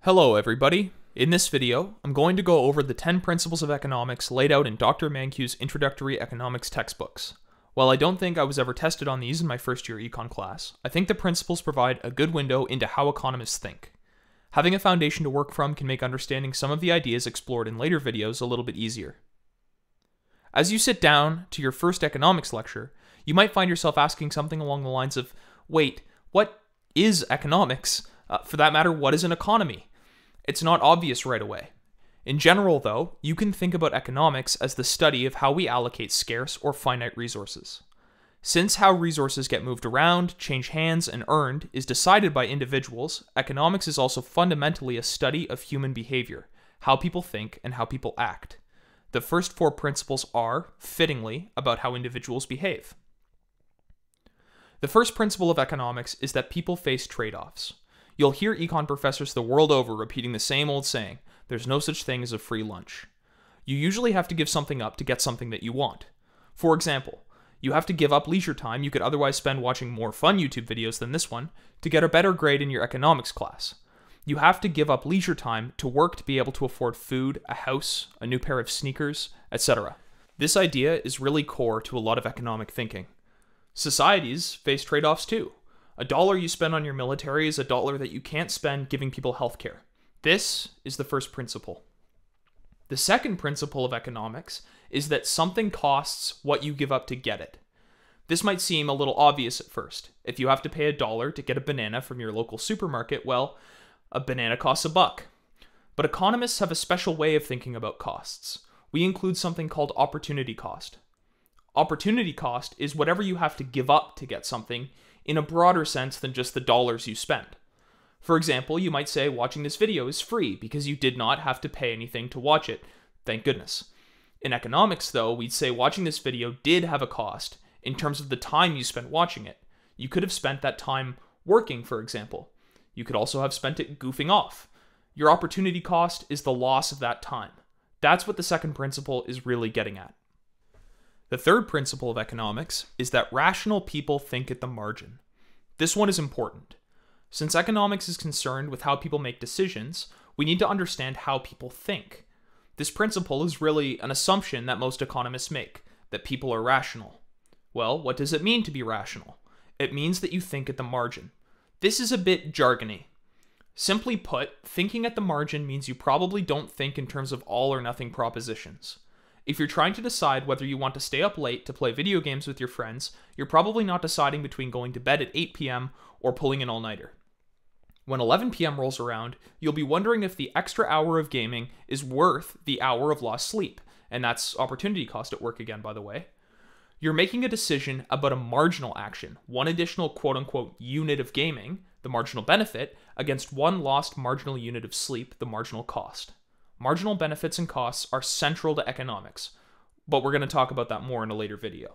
Hello everybody. In this video, I'm going to go over the 10 principles of economics laid out in Dr. Mankiw's introductory economics textbooks. While I don't think I was ever tested on these in my first year econ class, I think the principles provide a good window into how economists think. Having a foundation to work from can make understanding some of the ideas explored in later videos a little bit easier. As you sit down to your first economics lecture, you might find yourself asking something along the lines of, wait, what is economics? For that matter, what is an economy? It's not obvious right away. In general, though, you can think about economics as the study of how we allocate scarce or finite resources. Since how resources get moved around, change hands, and earned is decided by individuals, economics is also fundamentally a study of human behavior, how people think and how people act. The first 4 principles are, fittingly, about how individuals behave. The first principle of economics is that people face trade-offs. You'll hear econ professors the world over repeating the same old saying, there's no such thing as a free lunch. You usually have to give something up to get something that you want. For example, you have to give up leisure time you could otherwise spend watching more fun YouTube videos than this one to get a better grade in your economics class. You have to give up leisure time to work to be able to afford food, a house, a new pair of sneakers, etc. This idea is really core to a lot of economic thinking. Societies face trade-offs too. $1 you spend on your military is $1 that you can't spend giving people healthcare. This is the first principle. The second principle of economics is that something costs what you give up to get it. This might seem a little obvious at first. If you have to pay $1 to get a banana from your local supermarket, well, a banana costs $1. But economists have a special way of thinking about costs. We include something called opportunity cost. Opportunity cost is whatever you have to give up to get something in a broader sense than just the dollars you spend. For example, you might say watching this video is free because you did not have to pay anything to watch it. Thank goodness. In economics, though, we'd say watching this video did have a cost in terms of the time you spent watching it. You could have spent that time working, for example. You could also have spent it goofing off. Your opportunity cost is the loss of that time. That's what the second principle is really getting at. The third principle of economics is that rational people think at the margin. This one is important. Since economics is concerned with how people make decisions, we need to understand how people think. This principle is really an assumption that most economists make, that people are rational. Well, what does it mean to be rational? It means that you think at the margin. This is a bit jargony. Simply put, thinking at the margin means you probably don't think in terms of all or nothing propositions. If you're trying to decide whether you want to stay up late to play video games with your friends, you're probably not deciding between going to bed at 8 p.m. or pulling an all-nighter. When 11 p.m. rolls around, you'll be wondering if the extra hour of gaming is worth the hour of lost sleep, and that's opportunity cost at work again, by the way. You're making a decision about a marginal action, one additional quote-unquote unit of gaming, the marginal benefit, against one lost marginal unit of sleep, the marginal cost. Marginal benefits and costs are central to economics, but we're going to talk about that more in a later video.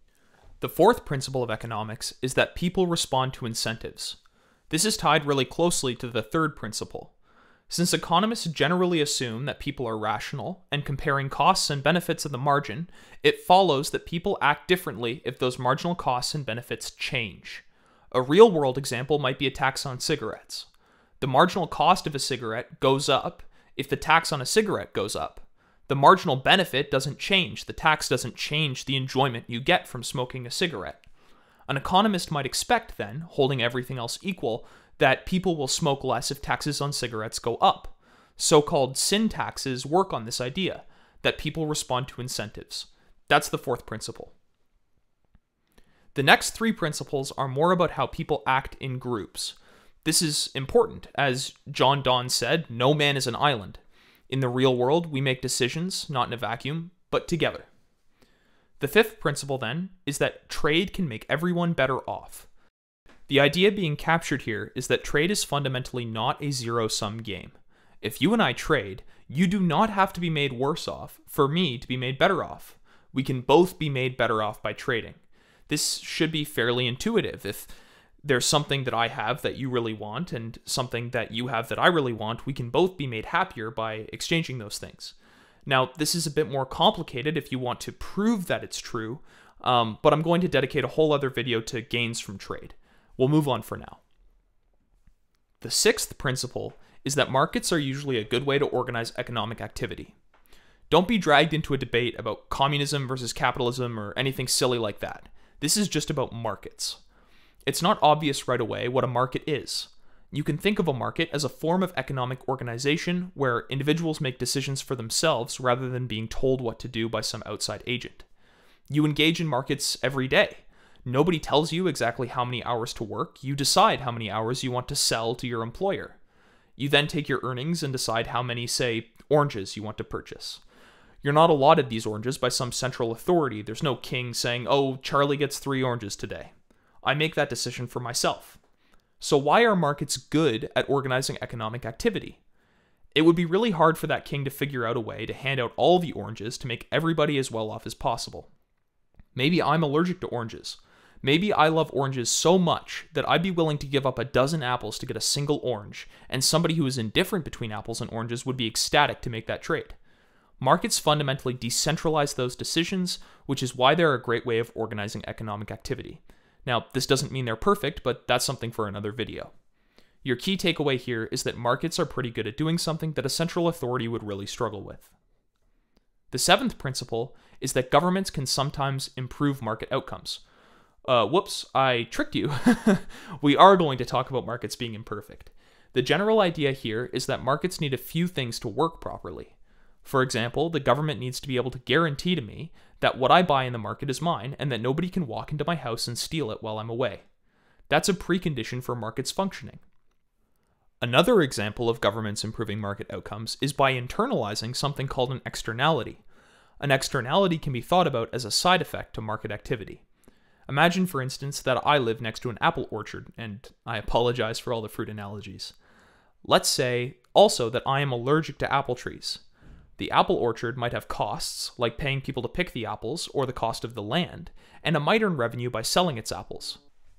The fourth principle of economics is that people respond to incentives. This is tied really closely to the third principle. Since economists generally assume that people are rational and comparing costs and benefits at the margin, it follows that people act differently if those marginal costs and benefits change. A real-world example might be a tax on cigarettes. The marginal cost of a cigarette goes up if the tax on a cigarette goes up. The marginal benefit doesn't change. The tax doesn't change the enjoyment you get from smoking a cigarette. An economist might expect then, holding everything else equal, that people will smoke less if taxes on cigarettes go up. So-called sin taxes work on this idea, that people respond to incentives. That's the fourth principle. The next 3 principles are more about how people act in groups. This is important. As John Donne said, no man is an island. In the real world, we make decisions, not in a vacuum, but together. The fifth principle, then, is that trade can make everyone better off. The idea being captured here is that trade is fundamentally not a zero-sum game. If you and I trade, you do not have to be made worse off for me to be made better off. We can both be made better off by trading. This should be fairly intuitive. If there's something that I have that you really want and something that you have that I really want, we can both be made happier by exchanging those things. Now, this is a bit more complicated if you want to prove that it's true, but I'm going to dedicate a whole other video to gains from trade. We'll move on for now. The sixth principle is that markets are usually a good way to organize economic activity. Don't be dragged into a debate about communism versus capitalism or anything silly like that. This is just about markets. It's not obvious right away what a market is. You can think of a market as a form of economic organization where individuals make decisions for themselves rather than being told what to do by some outside agent. You engage in markets every day. Nobody tells you exactly how many hours to work. You decide how many hours you want to sell to your employer. You then take your earnings and decide how many, say, oranges you want to purchase. You're not allotted these oranges by some central authority. There's no king saying, "Oh, Charlie gets 3 oranges today." I make that decision for myself. So why are markets good at organizing economic activity? It would be really hard for that king to figure out a way to hand out all the oranges to make everybody as well off as possible. Maybe I'm allergic to oranges. Maybe I love oranges so much that I'd be willing to give up a dozen apples to get a single orange, and somebody who is indifferent between apples and oranges would be ecstatic to make that trade. Markets fundamentally decentralize those decisions, which is why they're a great way of organizing economic activity. Now, this doesn't mean they're perfect, but that's something for another video. Your key takeaway here is that markets are pretty good at doing something that a central authority would really struggle with. The 7th principle is that governments can sometimes improve market outcomes. Whoops, I tricked you. We are going to talk about markets being imperfect. The general idea here is that markets need a few things to work properly. For example, the government needs to be able to guarantee to me that what I buy in the market is mine and that nobody can walk into my house and steal it while I'm away. That's a precondition for markets functioning. Another example of governments improving market outcomes is by internalizing something called an externality. An externality can be thought about as a side effect to market activity. Imagine, for instance, that I live next to an apple orchard, and I apologize for all the fruit analogies. Let's say also that I am allergic to apple trees. The apple orchard might have costs, like paying people to pick the apples or the cost of the land, and it might earn revenue by selling its apples.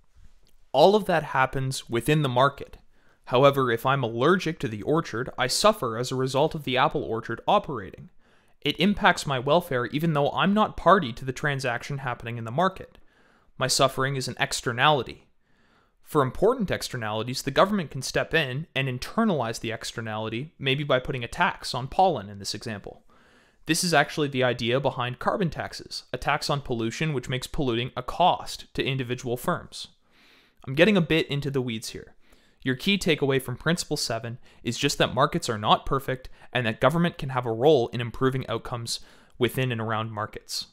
All of that happens within the market. However, if I'm allergic to the orchard, I suffer as a result of the apple orchard operating. It impacts my welfare even though I'm not party to the transaction happening in the market. My suffering is an externality. For important externalities, the government can step in and internalize the externality, maybe by putting a tax on pollen in this example. This is actually the idea behind carbon taxes, a tax on pollution which makes polluting a cost to individual firms. I'm getting a bit into the weeds here. Your key takeaway from Principle 7 is just that markets are not perfect and that government can have a role in improving outcomes within and around markets.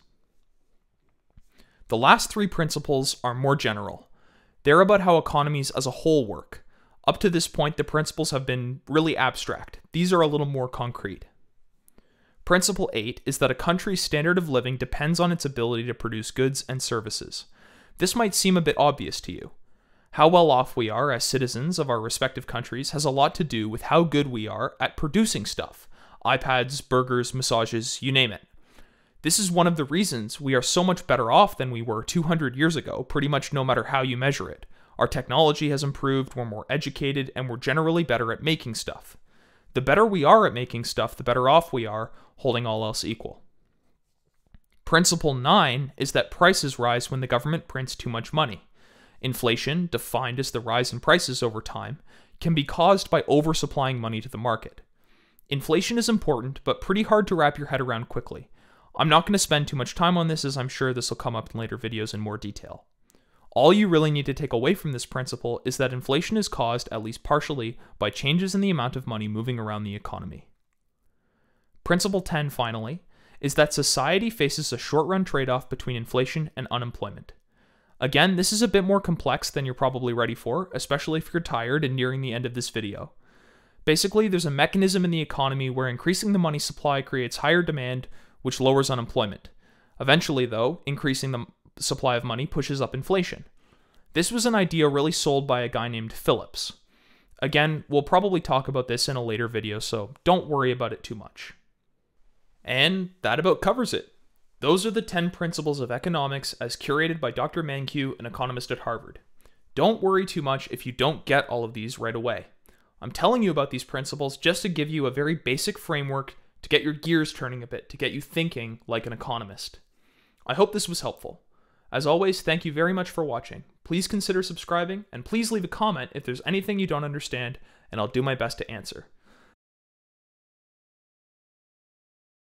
The last 3 principles are more general. They're about how economies as a whole work. Up to this point, the principles have been really abstract. These are a little more concrete. Principle 8 is that a country's standard of living depends on its ability to produce goods and services. This might seem a bit obvious to you. How well off we are as citizens of our respective countries has a lot to do with how good we are at producing stuff. iPads, burgers, massages, you name it. This is one of the reasons we are so much better off than we were 200 years ago, pretty much no matter how you measure it. Our technology has improved, we're more educated, and we're generally better at making stuff. The better we are at making stuff, the better off we are, holding all else equal. Principle 9 is that prices rise when the government prints too much money. Inflation, defined as the rise in prices over time, can be caused by oversupplying money to the market. Inflation is important, but pretty hard to wrap your head around quickly. I'm not going to spend too much time on this as I'm sure this will come up in later videos in more detail. All you really need to take away from this principle is that inflation is caused, at least partially, by changes in the amount of money moving around the economy. Principle 10, finally, is that society faces a short-run trade-off between inflation and unemployment. Again, this is a bit more complex than you're probably ready for, especially if you're tired and nearing the end of this video. Basically, there's a mechanism in the economy where increasing the money supply creates higher demand, which lowers unemployment. Eventually, though, increasing the supply of money pushes up inflation. This was an idea really sold by a guy named Phillips. Again, we'll probably talk about this in a later video, so don't worry about it too much. And that about covers it. Those are the 10 principles of economics as curated by Dr. Mankiw, an economist at Harvard. Don't worry too much if you don't get all of these right away. I'm telling you about these principles just to give you a very basic framework to get your gears turning a bit, to get you thinking like an economist. I hope this was helpful. As always, thank you very much for watching. Please consider subscribing, and please leave a comment if there's anything you don't understand, and I'll do my best to answer.